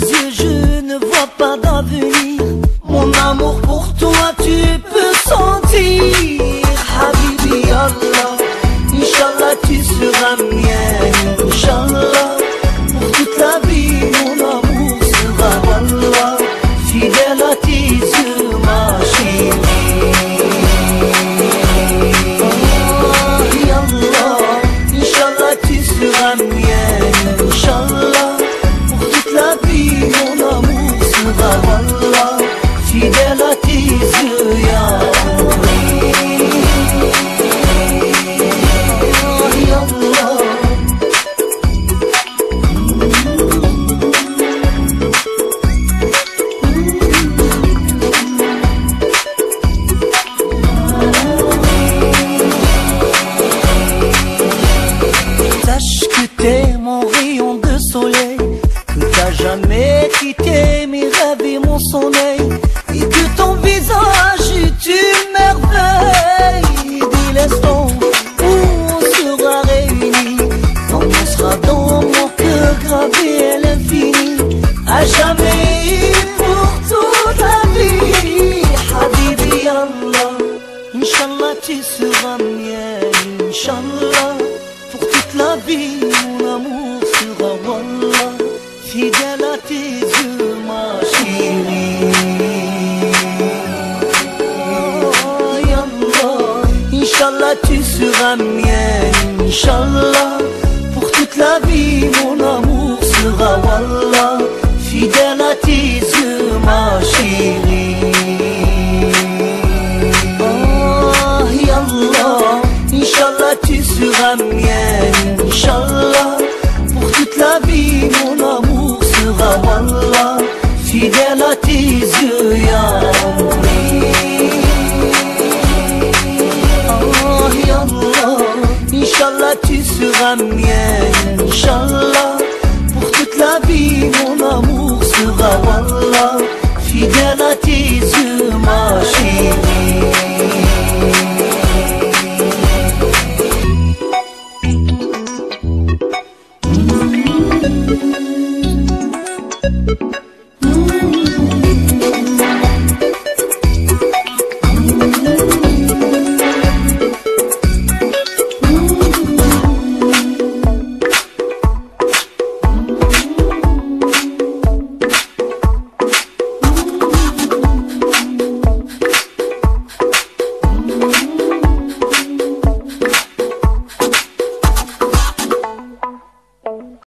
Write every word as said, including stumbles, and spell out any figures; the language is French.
yeux je ne vois pas d'avenir. Mon amour pour toi tu peux sentir. Habibi Allah, Inch'Allah tu seras mienne. Inch'Allah, pour toute la vie mon amour sera Wallah, fidèle à tes yeux ma chérie. Oh, Yallah, Inch'Allah tu seras mienne. Inch'Allah, pour toute la vie mon amour sera Wallah, fidèle à tes yeux ya Allah. Oh, Yallah. Sache que t'es mon rayon de soleil, que t'as jamais quitté mes rêves et mon sommeil, et que ton visage est une merveille. Dès l'instant où on sera réunis, on sera dans mon cœur gravé à l'infini, à jamais pour toute la vie. Habibi Allah, Inch'Allah tu seras mienne. Inch'Allah, pour toute la vie mon amour sera Wallah, fidèle à tes yeux ma chérie. Oh, Yallah, Inch'Allah tu seras mienne. Inch'Allah, pour toute la vie mon amour sera Wallah, fidèle à tes yeux ma chérie. Oh, Yallah, Inch'Allah tu seras mienne. Inch'Allah, pour toute la vie mon amour sera Wallah, fidèle à tes